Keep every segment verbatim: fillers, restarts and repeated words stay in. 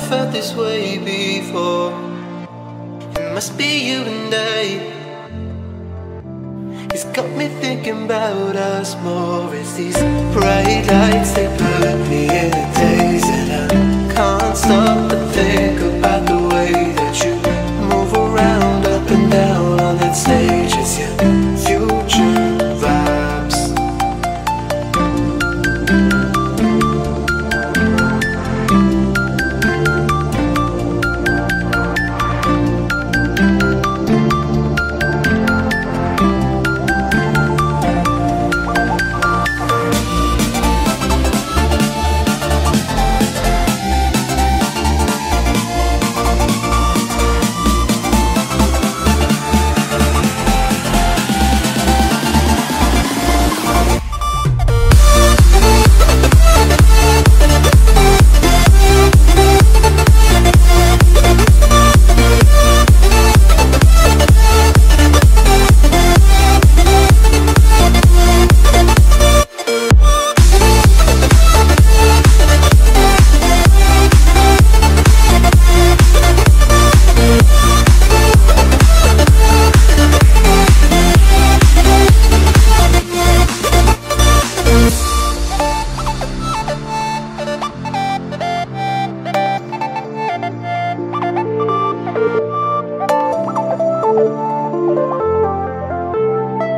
felt this way before. It must be you and I. It's got me thinking about us more. It's these bright lights, they put me in a daze, and I can't stop but think about the way that you move around up and down on that stage. It's your future vibes.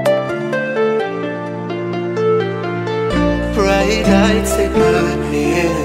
Bright lights, they put me in